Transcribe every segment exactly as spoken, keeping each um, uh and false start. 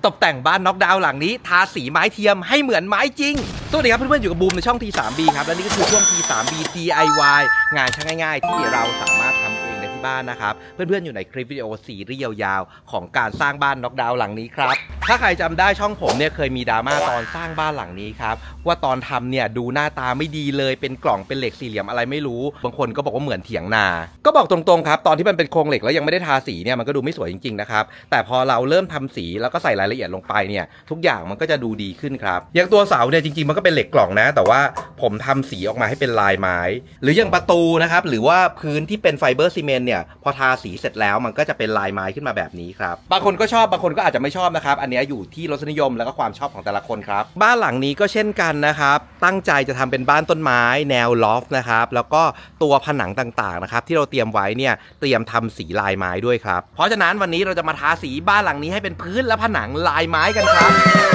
ตกแต่งบ้านน็อกดาวน์หลังนี้ทาสีไม้เทียมให้เหมือนไม้จริงสวัสดีครับเพื่อนๆอยู่กับบูมในช่อง ที ทรี บี ครับและนี่ก็คือช่วง ที ทรี บี ดี ไอ วาย งานช่างง่ายๆที่เราสามารถทำเองได้ที่บ้านนะครับเพื่อนๆอยู่ในคลิปวิดีโอซีรีส์ยาวๆของการสร้างบ้านน็อกดาวน์หลังนี้ครับถ้าใครจำได้ช่องผมเนี่ยเคยมีดราม่าตอนสร้างบ้านหลังนี้ครับว่าตอนทำเนี่ยดูหน้าตาไม่ดีเลยเป็นกล่องเป็นเหล็กสี่เหลี่ยมอะไรไม่รู้บางคนก็บอกว่าเหมือนเถียงนาก็บอกตรงๆครับตอนที่มันเป็นโครงเหล็กแล้วยังไม่ได้ทาสีเนี่ยมันก็ดูไม่สวยจริงๆนะครับแต่พอเราเริ่มทำสีแล้วก็ใส่รายละเอียดลงไปเนี่ยทุกอย่างมันก็จะดูดีขึ้นครับอย่างตัวเสาเนี่ยจริงๆมันก็เป็นเหล็กกล่องนะแต่ว่าผมทำสีออกมาให้เป็นลายไม้หรืออย่างประตูนะครับหรือว่าพื้นที่เป็นไฟเบอร์ซีเมนต์เนี่ยพอทาสีเสร็จแล้วมันก็จะเป็นลายไม้ขึ้นมาแบบนี้ครับบางคนก็ชอบบางคนก็อาจจะไม่ชอบนะครับอันนี้อยู่ที่รสนิยมแล้วก็ความชอบของแต่ละคนครับบ้านหลังนี้ก็เช่นกันนะครับตั้งใจจะทำเป็นบ้านต้นไม้แนวลอฟนะครับแล้วก็ตัวผนังต่างๆนะครับที่เราเตรียมไว้เนี่ยเตรียมทำสีลายไม้ด้วยครับเพราะฉะนั้นวันนี้เราจะมาทาสีบ้านหลังนี้ให้เป็นพื้นและผนังลายไม้กันครับ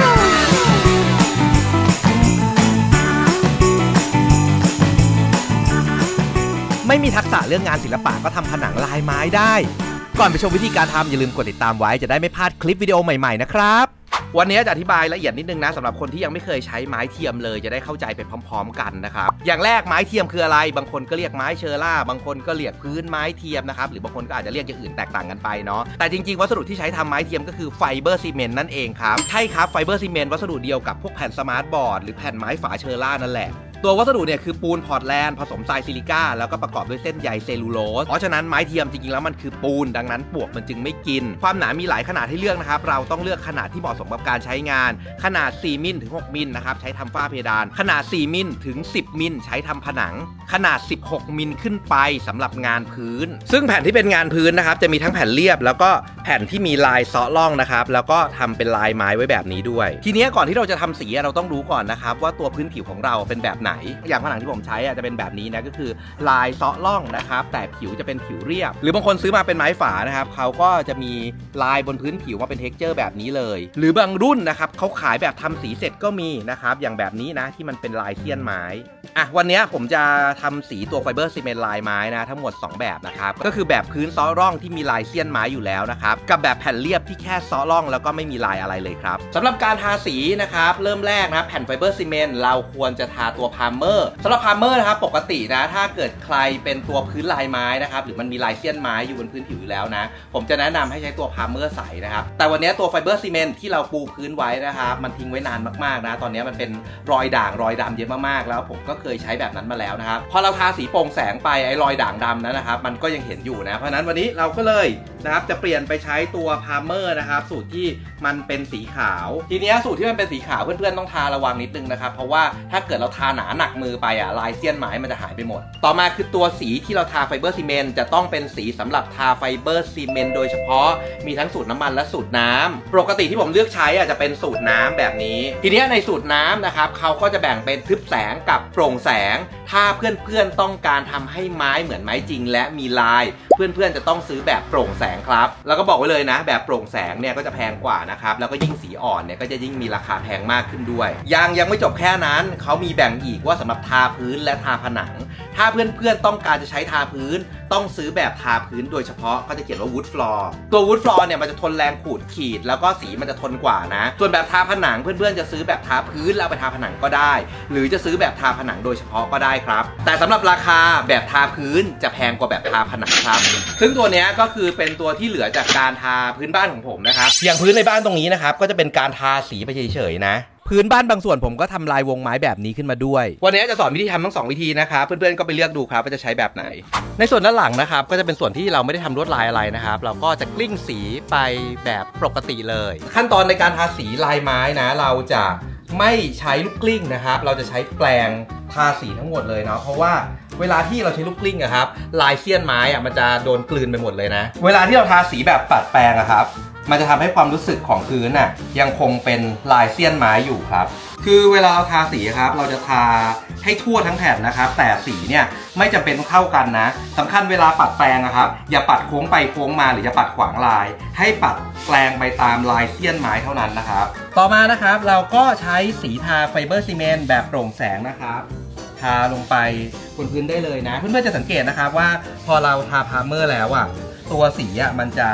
ไม่มีทักษะเรื่องงานศิลปะก็ทำผนังลายไม้ได้ก่อนไปชมวิธีการทำอย่าลืมกดติดตามไว้จะได้ไม่พลาดคลิปวิดีโอใหม่ๆนะครับวันนี้จะอธิบายละเอียดนิดนึงนะสำหรับคนที่ยังไม่เคยใช้ไม้เทียมเลยจะได้เข้าใจไปพร้อมๆกันนะครับอย่างแรกไม้เทียมคืออะไรบางคนก็เรียกไม้เชอร่าบางคนก็เรียกพื้นไม้เทียมนะครับหรือบางคนก็อาจจะเรียกอย่างอื่นแตกต่างกันไปเนาะแต่จริงๆวัสดุที่ใช้ทำไม้เทียมก็คือไฟเบอร์ซีเมนต์นั่นเองครับใช่ครับไฟเบอร์ซีเมนต์วัสดุเดียวกับพวกแผ่นสมาร์ทบอร์ดหรือแผ่นไม้ฝาเชอร่านั่นแหละตัววัสดุเนี่ยคือปูนพอร์ตแลนด์ผสมทรายซิลิก้าแล้วก็ประกอบด้วยเส้นใยเซลลูโลสเพราะฉะนั้นไม้เทียมจริงๆแล้วมันคือปูนดังนั้นปวกมันจึงไม่กินความหนามีหลายขนาดให้เลือกนะครับเราต้องเลือกขนาดที่เหมาะสมกับการใช้งานขนาดสี่มิลถึงหกมิลนะครับใช้ทำฝ้าเพดานขนาดสี่มิลถึงสิบมิลใช้ทำผนังขนาดสิบหกมิลขึ้นไปสำหรับงานพื้นซึ่งแผ่นที่เป็นงานพื้นนะครับจะมีทั้งแผ่นเรียบแล้วก็แผ่นที่มีลายเซาะร่องนะครับแล้วก็ทำเป็นลายไม้ไว้แบบนี้ด้วยทีนี้ก่อนที่เราจะทำสีเราต้องรู้ก่อนนะครับว่าตัวพื้นผิวของเราเป็นแบบไหนอย่างผนังที่ผมใช้จะเป็นแบบนี้นะก็คือลายเซาะร่องนะครับแต่ผิวจะเป็นผิวเรียบหรือบางคนซื้อมาเป็นไม้ฝานะครับเขาก็จะมีลายบนพื้นผิวมาเป็นเท็กเจอร์แบบนี้เลยหรือบางรุ่นนะครับเขาขายแบบทำสีเสร็จก็มีนะครับอย่างแบบนี้นะที่มันเป็นลายเสี้ยนไม้อ่ะวันนี้ผมจะทำสีตัวไฟเบอร์ซีเมนต์ลายไม้นะทั้งหมดสองแบบนะครับก็คือแบบพื้นเซาะร่องที่มีลายเสี้ยนไม้อยู่แล้วนะครับกับแบบแผ่นเรียบที่แค่เซาะร่องแล้วก็ไม่มีลายอะไรเลยครับสำหรับการทาสีนะครับเริ่มแรกนะแผ่นไฟเบอร์ซีเมนต์เราควรจะทาตัวพาร์เมอร์สำหรับพาร์เมอร์นะครับปกตินะถ้าเกิดใครเป็นตัวพื้นลายไม้นะครับหรือมันมีลายเสี้ยนไม้อยู่บนพื้นผิวอยู่แล้วนะผมจะแนะนำให้ใช้ตัวพาร์เมอร์ใสนะครับแต่วันนี้ตัวไฟเบอร์ซีเมนต์ที่เราปูพื้นไว้นะครับมันทิ้งไว้นานมากๆนะตอนนี้มันเป็นรอยด่างรอยดำเยอะมากๆแล้วผมก็เคยใช้แบบนั้นมาแล้วนะครับพอเราทาสีโปร่งแสงไปไอ้รอยด่างดำนั้นนะครับมันก็ยังเห็นอยู่นะเพราะฉะนั้นวันนี้เราก็เลยนะครับจะเปลี่ยนไปใช้ตัวพาร์เมอร์นะครับสูตรที่มันเป็นสีขาวทีนี้สูตรที่มันเป็นสีขาวเพื่อนๆต้องทาระวังนิดนึงนะครับเพราะว่าถ้าเกิดเราทาหนาหนักมือไปอ่ะลายเสี้ยนไม้มันจะหายไปหมดต่อมาคือตัวสีที่เราทาไฟเบอร์ซีเมนต์จะต้องเป็นสีสำหรับทาไฟเบอร์ซีเมนต์โดยเฉพาะมีทั้งสูตรน้ำมันและสูตรน้ำปกติที่ผมเลือกใช้อ่ะจะเป็นสูตรน้ำแบบนี้ทีนี้ในสูตรน้ำนะครับเขาก็จะแบ่งเป็นทึบแสงกับโปร่งแสงถ้าเพื่อนๆต้องการทำให้ไม้เหมือนไม้จริงและมีลายเพื่อนๆจะต้องซื้อแบบโปร่งแสงครับแล้วก็บอกไว้เลยนะแบบโปร่งแสงเนี่ยก็จะแพงกว่านะครับแล้วก็ยิ่งสีอ่อนเนี่ยก็จะยิ่งมีราคาแพงมากขึ้นด้วยยังยังไม่จบแค่นั้นเขามีแบ่งอีกว่าสำหรับทาพื้นและทาผนังถ้าเพื่อนๆต้องการจะใช้ทาพื้นต้องซื้อแบบทาพื้นโดยเฉพาะก็จะเขียนว่า wood floor ตัว wood floor เนี่ยมันจะทนแรงขูดขีดแล้วก็สีมันจะทนกว่านะส่วนแบบทาผนังเพื่อนๆจะซื้อแบบทาพื้นแล้วไปทาผนังก็ได้หรือจะซื้อแบบทาผนังโดยเฉพาะก็ได้ครับแต่สำหรับราคาแบบทาพื้นจะแพงกว่าแบบทาผนังครับซึ่งตัวนี้ก็คือเป็นตัวที่เหลือจากการทาพื้นบ้านของผมนะครับอย่างพื้นในบ้านตรงนี้นะครับก็จะเป็นการทาสีไปเฉยๆนะพื้นบ้านบางส่วนผมก็ทำลายวงไม้แบบนี้ขึ้นมาด้วยวันนี้จะสอนวิธีทำทั้งสองวิธีนะครับเพื่อนๆก็ไปเลือกดูครับว่าจะใช้แบบไหนในส่วนด้านหลังนะครับก็จะเป็นส่วนที่เราไม่ได้ทำลวดลายอะไรนะครับเราก็จะกลิ้งสีไปแบบปกติเลยขั้นตอนในการทาสีลายไม้นะเราจะไม่ใช้ลูกกลิ้งนะครับเราจะใช้แปรงทาสีทั้งหมดเลยเนาะเพราะว่าเวลาที่เราใช้ลูกกลิ้งอะครับลายเสี้ยนไม้อะมันจะโดนกลืนไปหมดเลยนะเวลาที่เราทาสีแบบปัดแปรงอะครับมันจะทำให้ความรู้สึกของพื้นน่ะยังคงเป็นลายเสี้ยนไม้อยู่ครับคือเวลาเราทาสีครับเราจะทาให้ทั่วทั้งแผ่นนะครับแต่สีเนี่ยไม่จำเป็นต้องเท่ากันนะสำคัญเวลาปัดแปรงนะครับอย่าปัดโค้งไปโค้งมาหรืออย่าปัดขวางลายให้ปัดแปรงไปตามลายเสี้ยนไม้เท่านั้นนะครับต่อมานะครับเราก็ใช้สีทาไฟเบอร์ซีเมนต์แบบโปร่งแสงนะครับทาลงไปบนพื้นได้เลยนะเพื่อนๆจะสังเกตนะครับว่าพอเราทาพาร์เมอร์แล้วอ่ะตัวสีอ่ะมันจะ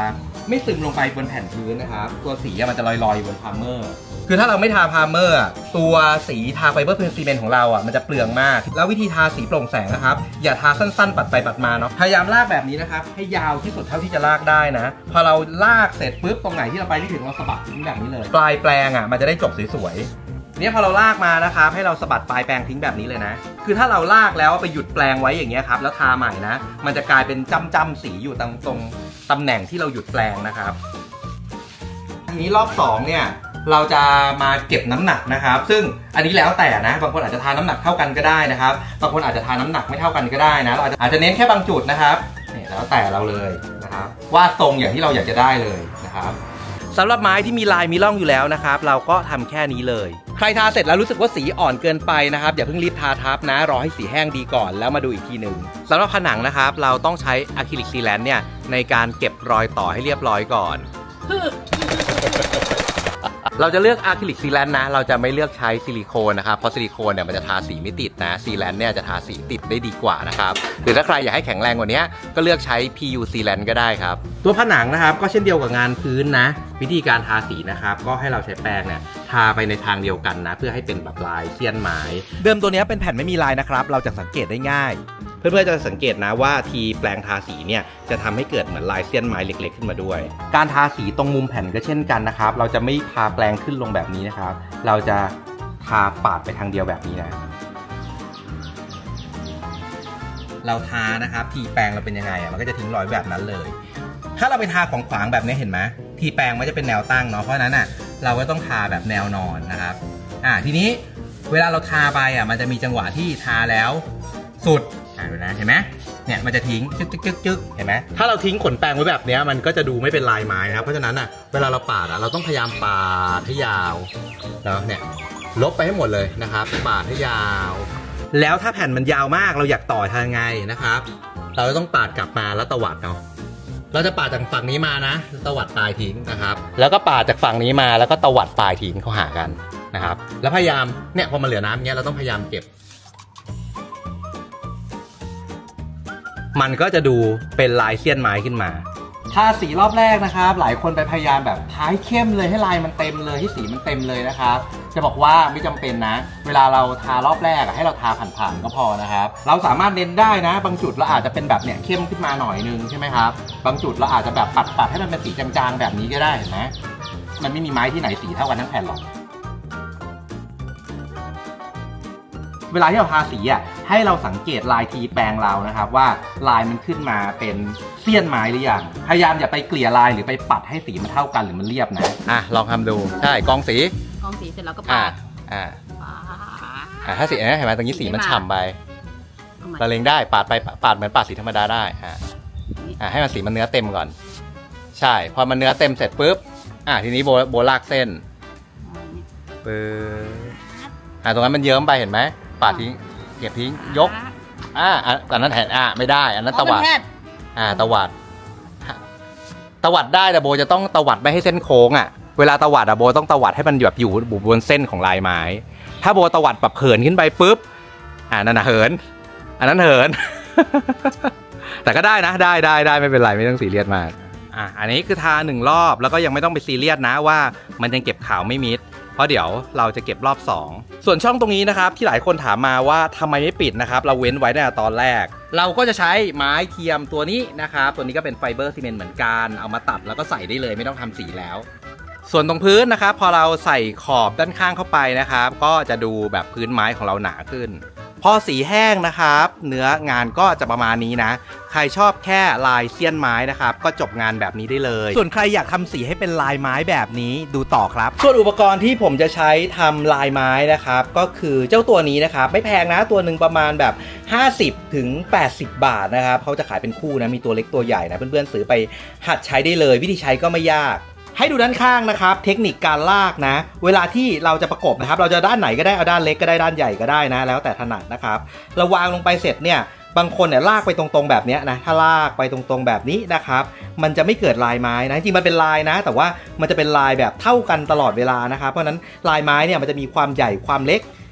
ไม่ซึมลงไปบนแผ่นพื้นนะครับตัวสีมันจะลอยๆอยู่บนพาร์เมอร์คือถ้าเราไม่ทาพาร์เมอร์ตัวสีทาไฟเบอร์เพนซีเมนต์ของเราอ่ะมันจะเปลืองมากแล้ววิธีทาสีโปร่งแสงนะครับอย่าทาสั้นๆปัดไปปัดมาเนาะพยายามลากแบบนี้นะครับให้ยาวที่สุดเท่าที่จะลากได้นะพอเราลากเสร็จปุ๊บตรงไหนที่เราไปไม่ถึงเราสะบัดทิ้งแบบนี้เลยปลายแปลงอ่ะมันจะได้จบสวยๆเนี่ยพอเราลากมานะครับให้เราสะบัดปลายแปลงทิ้งแบบนี้เลยนะคือถ้าเราลากแล้วไปหยุดแปลงไว้อย่างเงี้ยครับแล้วทาใหม่นะมันจะกลายเป็นจ้ำๆสีอยู่ตรงตรงตำแหน่งที่เราหยุดแปลงนะครับทีนี้รอบสองเนี่ยเราจะมาเก็บน้ำหนักนะครับซึ่งอันนี้แล้วแต่นะบางคนอาจจะทาน้ำหนักเท่ากันก็ได้นะครับบางคนอาจจะทาน้ำหนักไม่เท่ากันก็ได้นะเราอาจจะเน้นแค่บางจุดนะครับนี่แล้วแต่เราเลยนะครับวาดทรงอย่างที่เราอยากจะได้เลยนะครับสำหรับไม้ที่มีลายมีร่องอยู่แล้วนะครับเราก็ทำแค่นี้เลยใครทาเสร็จแล้วรู้สึกว่าสีอ่อนเกินไปนะครับอย่าเพิ่งรีบทาทับนะรอให้สีแห้งดีก่อนแล้วมาดูอีกทีหนึ่งสำหรับผนังนะครับเราต้องใช้อะคริลิกซีแลนด์เนี่ยในการเก็บรอยต่อให้เรียบร้อยก่อน เราจะเลือกอะคริลิกซีแลนด์นะเราจะไม่เลือกใช้ซิลิโคนนะครับเพราะซิลิโคนเนี่ยมันจะทาสีไม่ติดนะซีแลนด์เนี่ยจะทาสีติดได้ดีกว่านะครับหรือถ้าใครอยากให้แข็งแรงกว่านี้ก็เลือกใช้ พี ยู ซีแลนด์ก็ได้ครับตัวผนังนะครับก็เช่นเดียวกับงานพื้นนะวิธีการทาสีนะครับก็ให้เราใช้แป้งเนี่ยทาไปในทางเดียวกันนะเพื่อให้เป็นแบบลายเสี้ยนไม้เดิมตัวนี้เป็นแผ่นไม่มีลายนะครับเราจะสังเกตได้ง่ายเพื่อนๆจะสังเกตนะว่าทีแปลงทาสีเนี่ยจะทำให้เกิดเหมือนลายเสี้ยนไม้เล็กๆขึ้นมาด้วยการทาสีตรงมุมแผ่นก็เช่นกันนะครับเราจะไม่ทาแปลงขึ้นลงแบบนี้นะครับเราจะทาปาดไปทางเดียวแบบนี้นะเราทานะครับทีแปลงเราเป็นยังไงอ่ะมันก็จะทิ้งรอยแบบนั้นเลยถ้าเราไปทาของขวางแบบนี้เห็นไหมทีแปลงมันจะเป็นแนวตั้งเนาะเพราะนั้นอ่ะเราก็ต้องทาแบบแนวนอนนะครับอ่าทีนี้เวลาเราทาไปอ่ะมันจะมีจังหวะที่ทาแล้วสุดอ่าดูนะเห็นไหมเนี่ยมันจะทิ้งจึ๊กจึ๊กจึ๊กจึ๊กเห็นไหมถ้าเราทิ้งขนแปรงไว้แบบนี้มันก็จะดูไม่เป็นลายไม้นะครับเพราะฉะนั้นอ่ะเวลาเราปาดอ่ะเราต้องพยายามปาดให้ยาวแล้วเนี่ยลบไปให้หมดเลยนะครับปาดให้ยาวแล้วถ้าแผ่นมันยาวมากเราอยากต่อทางไงนะครับเราจะต้องปาดกลับมาแล้วตวัดเนาะเราจะปาดจากฝั่งนี้มานะตวัดปลายทิ้งนะครับแล้วก็ปาดจากฝั่งนี้มาแล้วก็ตวัดปลายทิ้งเข้าหากันนะครับแล้วพยายามเนี่ยพอมันเหลือน้ำเงี้ยเราต้องพยายามเก็บมันก็จะดูเป็นลายเสี้ยนไม้ขึ้นมาทาสีรอบแรกนะครับหลายคนไปพยายามแบบทาให้เข้มเลยให้ลายมันเต็มเลยให้สีมันเต็มเลยนะครับจะบอกว่าไม่จำเป็นนะเวลาเราทารอบแรกให้เราทาผ่านๆก็พอนะครับเราสามารถเน้นได้นะบางจุดเราอาจจะเป็นแบบเนี่ยเข้มขึ้นมาหน่อยนึงใช่ไหมครับบางจุดเราอาจจะแบบปัดๆให้มันเป็นสีจางๆแบบนี้ก็ได้เห็นไหมมันไม่มีไม้ที่ไหนสีเท่ากันทั้งแผ่นหรอกเวลาที่เราทาสีอ่ะให้เราสังเกตลายทีแปลงเรานะครับว่าลายมันขึ้นมาเป็นเสี้ยนไม้หรือยังพยายามอย่าไปเกลี่ยลายหรือไปปัดให้สีมันเท่ากันหรือมันเรียบนะอ่ะลองทำดูใช่กองสีกองสีเสร็จแล้วก็ปาดอ่าอ่าถ้าสีนะเห็นไหมตรงนี้สีมันฉ่ำไปเราเล็งได้ปาดไปปาดเหมือนปาดสีธรรมดาได้อ่าอ่าให้มันสีมันเนื้อเต็มก่อนใช่พอมันเนื้อเต็มเสร็จปุ๊บอ่าทีนี้โบโบลากเส้นปึ๊บอ่าตรงนั้นมันเยิ้มไปเห็นไหมปาดทิ้งเก็บทิ้งยกอ่าอันนั้นแหนอ่าไม่ได้อันนั้นตวัดอ่าตวัดตวัดได้แต่โบจะต้องตวัดไม่ให้เส้นโค้งอ่ะเวลาตวัดอะโบต้องตวัดให้มันแบบอยู่บนเส้นของลายไม้ถ้าโบตวัดแบบเหินขึ้นไปปุ๊บอ่านั่นนะเหินอันนั้นเหิน แต่ก็ได้นะได้ได้ได้ไม่เป็นไรไม่ต้องซีเรียสมากอ่าอันนี้คือทาหนึ่งรอบแล้วก็ยังไม่ต้องไปซีเรียสนะว่ามันยังเก็บขาวไม่มิดเพราะเดี๋ยวเราจะเก็บรอบสองส่วนช่องตรงนี้นะครับที่หลายคนถามมาว่าทำไมไม่ปิดนะครับเราเว้นไว้ในตอนแรกเราก็จะใช้ไม้เทียมตัวนี้นะครับตัวนี้ก็เป็นไฟเบอร์ซีเมนต์เหมือนกันเอามาตัดแล้วก็ใส่ได้เลยไม่ต้องทำสีแล้วส่วนตรงพื้นนะครับพอเราใส่ขอบด้านข้างเข้าไปนะครับก็จะดูแบบพื้นไม้ของเราหนาขึ้นพอสีแห้งนะครับเนื้องานก็จะประมาณนี้นะใครชอบแค่ลายเสี้ยนไม้นะครับก็จบงานแบบนี้ได้เลยส่วนใครอยากทำสีให้เป็นลายไม้แบบนี้ดูต่อครับส่วนอุปกรณ์ที่ผมจะใช้ทำลายไม้นะครับก็คือเจ้าตัวนี้นะครับไม่แพงนะตัวหนึ่งประมาณแบบห้าสิบถึงแปดสิบบาทนะครับเขาจะขายเป็นคู่นะมีตัวเล็กตัวใหญ่นะเพื่อนๆซื้อไปหัดใช้ได้เลยวิธีใช้ก็ไม่ยากให้ดูด้านข้างนะครับเทคนิคการลากนะเวลาที่เราจะประกบนะครับเราจะด้านไหนก็ได้เอาด้านเล็กก็ได้ด้านใหญ่ก็ได้นะแล้วแต่ถนัดนะครับเราวางลงไปเสร็จเนี่ยบางคนเนี่ยลากไปตรงๆแบบนี้นะถ้าลากไปตรงๆแบบนี้นะครับมันจะไม่เกิดลายไม้นะจริงมันเป็นลายนะแต่ว่ามันจะเป็นลายแบบเท่ากันตลอดเวลานะครับเพราะนั้นลายไม้เนี่ยมันจะมีความใหญ่ความเล็ก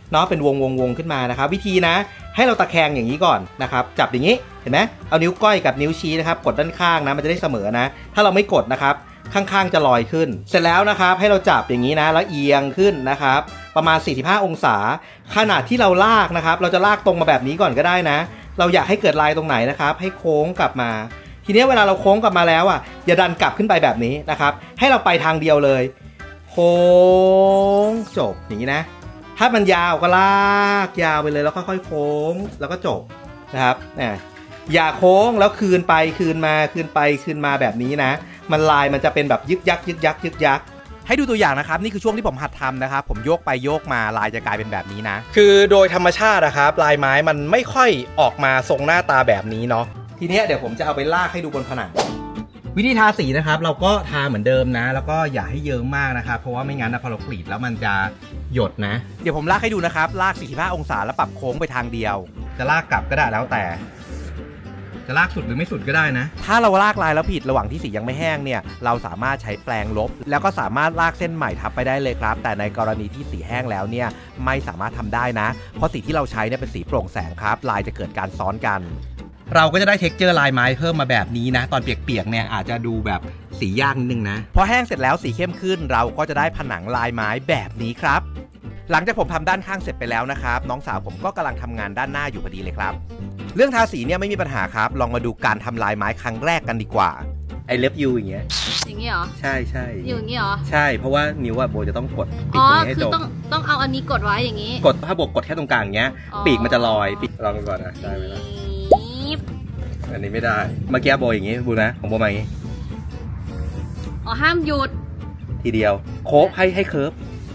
เนาะเป็นวงวงวงขึ้นมานะครับวิธีนะให้เราตะแคงอย่างนี้ก่อนนะครับจับอย่างนี้เห็นไหมเอานิ้วก้อยกับนิ้วชี้นะครับกดด้านข้างนะมันจะได้เสมอนะถ้าเราไม่กดนะครับข้างๆจะลอยขึ้นเสร็จแล้วนะครับให้เราจับอย่างนี้นะแล้วเอียงขึ้นนะครับประมาณสี่สิบห้าองศาขณะที่เราลากนะครับเราจะลากตรงมาแบบนี้ก่อนก็ได้นะเราอยากให้เกิดลายตรงไหนนะครับให้โค้งกลับมาทีนี้เวลาเราโค้งกลับมาแล้วอ่ะอย่าดันกลับขึ้นไปแบบนี้นะครับให้เราไปทางเดียวเลยโค้งจบอย่างนี้นะถ้ามันยาวก็ลากยาวไปเลยแล้วค่อยๆโค้งแล้วก็จบนะครับเนี่ยอย่าโค้งแล้วคืนไปคืนมาคืนไปคืนมาแบบนี้นะมันลายมันจะเป็นแบบยึกยักยึกยักยึกยักให้ดูตัวอย่างนะครับนี่คือช่วงที่ผมหัดทำนะครับผมโยกไปโยกมาลายจะกลายเป็นแบบนี้นะคือโดยธรรมชาตินะครับลายไม้มันไม่ค่อยออกมาทรงหน้าตาแบบนี้เนาะทีนี้เดี๋ยวผมจะเอาไปลากให้ดูบนผนังวิธีทาสีนะครับเราก็ทาเหมือนเดิมนะแล้วก็อย่าให้เยิ้มมากนะครับเพราะว่าไม่งั้นนะพอเรากรีดแล้วมันจะหยดนะเดี๋ยวผมลากให้ดูนะครับลากสี่สิบห้าองศาแล้วปรับโค้งไปทางเดียวจะลากกลับก็ได้แล้วแต่จะลากสุดหรือไม่สุดก็ได้นะถ้าเราลากลายแล้วผิดระหว่างที่สียังไม่แห้งเนี่ยเราสามารถใช้แปรงลบแล้วก็สามารถลากเส้นใหม่ทับไปได้เลยครับแต่ในกรณีที่สีแห้งแล้วเนี่ยไม่สามารถทำได้นะเพราะสีที่เราใช้เนี่ยเป็นสีโปร่งแสงครับลายจะเกิดการซ้อนกันเราก็จะได้เท็กเจอร์ลายไม้เพิ่มมาแบบนี้นะตอนเปียกๆเนี่ยอาจจะดูแบบสียากนิดนึงนะพอแห้งเสร็จแล้วสีเข้มขึ้นเราก็จะได้ผนังลายไม้แบบนี้ครับหลังจากผมทำด้านข้างเสร็จไปแล้วนะครับน้องสาวผมก็กำลังทำงานด้านหน้าอยู่พอดีเลยครับเรื่องทาสีเนี่ยไม่มีปัญหาครับลองมาดูการทำลายไม้ครั้งแรกกันดีกว่าไอเล็บยูอย่างเงี้ยอย่างงี้เหรอใช่ใช่อย่างงี้เหรอใช่เพราะว่านิ้วอะโบจะต้องกดปีกตรงนี้ให้ตรงคือต้องต้องเอาอันนี้กดไว้อย่างงี้กดถ้าโบกดแค่ตรงกลางอย่างเงี้ยปีกมันจะลอยปีกลองก่อนนะได้ไหมล่ะอันนี้ไม่ได้เมื่อกี้โบอย่างงี้บูนะของโบมาอย่างงี้อ๋อห้ามหยุดทีเดียวโค้งให้ให้เคิร์ฟ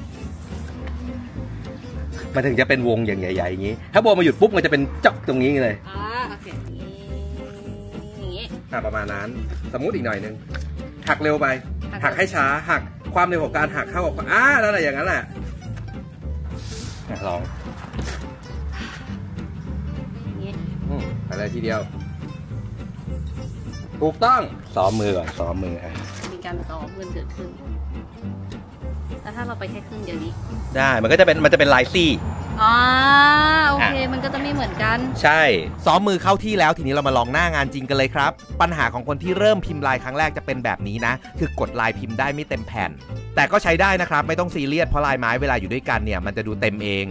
มันถึงจะเป็นวงอย่างใหญ่ๆอย่างนี้ถ้าโบมาหยุดปุ๊บมันจะเป็นจ๊อกตรงนี้เลยอ่าโอเคอย่างนี้อ่าประมาณนั้นสมมุติอีกหน่อยนึงหักเร็วไปหักให้ช้าหักความเร็วของการหักเข้ากับอ่าแล้วอะไรอย่างนั้นแหละลองอย่างนี้อืมอะไรทีเดียวถูกต้องซ้อมมือก่อนซ้อมมืออ่ะมีการซ้อมมือเกิดขึ้นแล้วถ้าเราไปแค่ครึ่งเดียวนี้ได้มันก็จะเป็นมันจะเป็นลายซี่อ๋อโอเคมันก็จะไม่เหมือนกันใช่ซ้อมมือเข้าที่แล้วทีนี้เรามาลองหน้างานจริงกันเลยครับปัญหาของคนที่เริ่มพิมพ์ลายครั้งแรกจะเป็นแบบนี้นะคือกดลายพิมพ์ได้ไม่เต็มแผ่นแต่ก็ใช้ได้นะครับไม่ต้องซีเรียสเพราะลายไม้เวลาอยู่ด้วยกันเนี่ยมันจะดูเต็มเอง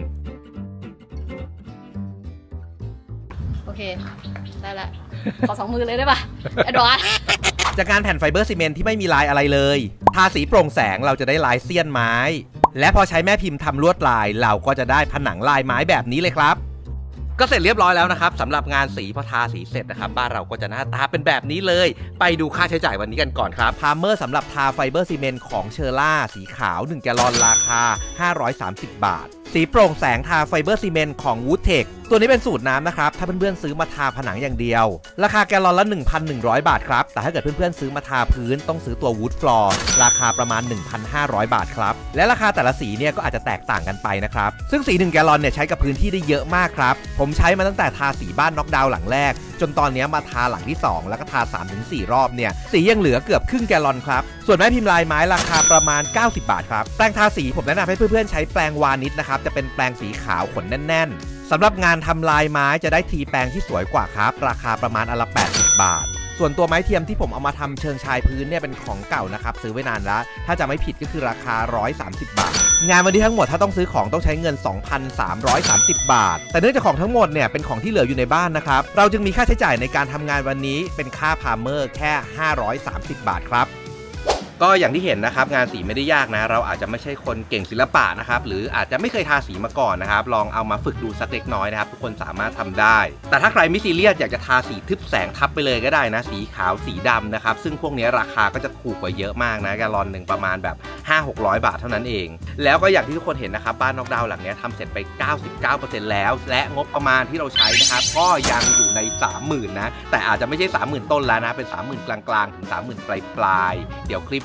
โอเคได้ละขอสองมือเลยได้ปะไอ้ดอกจากการแผ่นไฟเบอร์ซีเมนต์ที่ไม่มีลายอะไรเลยทาสีโปร่งแสงเราจะได้ลายเสี้ยนไม้และพอใช้แม่พิมพ์ทำลวดลายเราก็จะได้ผนังลายไม้แบบนี้เลยครับก็เสร็จเรียบร้อยแล้วนะครับสำหรับงานสีพอทาสีเสร็จนะครับบ้านเราก็จะหน้าตาเป็นแบบนี้เลยไปดูค่าใช้จ่ายวันนี้กันก่อนครับพาร์เมอร์สำหรับทาไฟเบอร์ซีเมนต์ของเชอร่าสีขาวหนึ่งแกลลอนราคาห้าร้อยสามสิบบาทสีโปร่งแสงทาไฟเบอร์ซีเมนต์ของ Woodtech ตัวนี้เป็นสูตรน้ำนะครับถ้าเพื่อนๆซื้อมาทาผนังอย่างเดียวราคาแกลลอนละ หนึ่งพันหนึ่งร้อย บาทครับแต่ถ้าเกิดเพื่อนๆซื้อมาทาพื้นต้องซื้อตัว Wood Floor ราคาประมาณ หนึ่งพันห้าร้อย บาทครับและราคาแต่ละสีเนี่ยก็อาจจะแตกต่างกันไปนะครับซึ่งสีหนึ่งแกลลอนเนี่ยใช้กับพื้นที่ได้เยอะมากครับผมใช้มาตั้งแต่ทาสีบ้านน็อกดาวน์หลังแรกจนตอนนี้มาทาหลังที่สองแล้วก็ทา สามถึงสี่ รอบเนี่ยสียังเหลือเกือบครึ่งแกลลอนครับส่วนแม่พิมพ์ลายไม้ราคาประมาณเก้าสิบบาทครับแปรงทาสีผมแนะนำให้เพื่อนๆใช้แปรงวานิชนะครับจะเป็นแปรงสีขาวขนแน่นๆสำหรับงานทำลายไม้จะได้ทีแปรงที่สวยกว่าครับราคาประมาณอันละแปดสิบบาทส่วนตัวไม้เทียมที่ผมเอามาทำเชิงชายพื้นเนี่ยเป็นของเก่านะครับซื้อไว้นานแล้วถ้าจะไม่ผิดก็คือราคาหนึ่งร้อยสามสิบบาทงานวันนี้ทั้งหมดถ้าต้องซื้อของต้องใช้เงิน สองพันสามร้อยสามสิบ บาทแต่เนื่องจากของทั้งหมดเนี่ยเป็นของที่เหลืออยู่ในบ้านนะครับเราจึงมีค่าใช้จ่ายในการทำงานวันนี้เป็นค่าพาร์เมอร์แค่ห้าร้อยสามสิบบาทครับก็อย่างที่เห็นนะครับงานสีไม่ได้ยากนะเราอาจจะไม่ใช่คนเก่งศิลปะนะครับหรืออาจจะไม่เคยทาสีมาก่อนนะครับลองเอามาฝึกดูสักเล็กน้อยนะครับทุกคนสามารถทำได้แต่ถ้าใครไม่ซีเรียสอยากจะทาสีทึบแสงทับไปเลยก็ได้นะสีขาวสีดำนะครับซึ่งพวกนี้ราคาก็จะถูกกว่าเยอะมากนะแกลลอนหนึ่งประมาณแบบ ห้าถึงหกร้อย บาทเท่านั้นเองแล้วก็อย่างที่ทุกคนเห็นนะครับบ้านน็อกดาวน์หลังนี้ทำเสร็จไป เก้าสิบเก้าเปอร์เซ็นต์ แล้วและงบประมาณที่เราใช้นะครับก็ยังอยู่ใน สามหมื่น นะแต่อาจจะไม่ใช่ สามหมื่น ต้นแล้วนะเป็น สามหมื่น กลางๆถึง สามหมื่น ปลายๆเดี๋ยวคลิป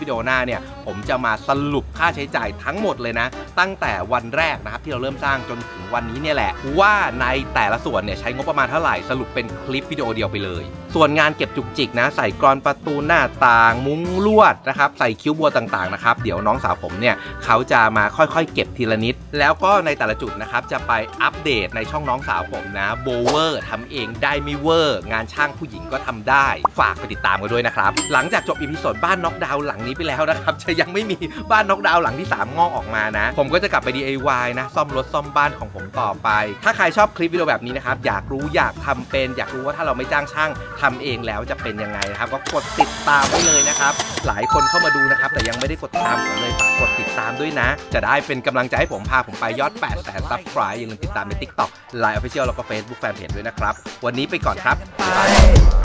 วิดีโอหน้าเนี่ยผมจะมาสรุปค่าใช้จ่ายทั้งหมดเลยนะตั้งแต่วันแรกนะครับที่เราเริ่มสร้างจนถึงวันนี้เนี่ยแหละว่าในแต่ละส่วนเนี่ยใช้งบประมาณเท่าไหร่สรุปเป็นคลิปวิดีโอเดียวไปเลยส่วนงานเก็บจุกจิกนะใส่กรอนประตูหน้าต่างมุ้งลวดนะครับใส่คิ้วบัวต่างๆนะครับเดี๋ยวน้องสาวผมเนี่ยเขาจะมาค่อยๆเก็บทีละนิดแล้วก็ในแต่ละจุดนะครับจะไปอัปเดตในช่องน้องสาวผมนะโบเวอร์ทำเองได้ไม่เวอร์งานช่างผู้หญิงก็ทำได้ฝากไปติดตามกันด้วยนะครับหลังจากจบอีพิโซดบ้านน็อกดาวน์หลังนี้ไปแล้วนะครับจะยังไม่มีบ้านน็อกดาวน์หลังที่สามงอกออกมานะผมก็จะกลับไป ดี ไอ วาย นะซ่อมรถซ่อมบ้านของผมต่อไปถ้าใครชอบคลิปวิดีโอแบบนี้นะครับอยากรู้อยากทำเป็นอยากรู้ว่าถ้าเราไม่จ้างช่างทำเองแล้วจะเป็นยังไงนะครับก็กดติดตามไว้เลยนะครับหลายคนเข้ามาดูนะครับแต่ยังไม่ได้กดติดตามผมเลยฝากกดติดตามด้วยนะจะได้เป็นกำลังใจให้ผมพาผมไปยอดแปดแสน ซับสไครบ์ อย่าลืมติดตามใน ติ๊กต็อก ไลน์ Official แล้วก็ Facebook Fanpage ด้วยนะครับวันนี้ไปก่อนครับ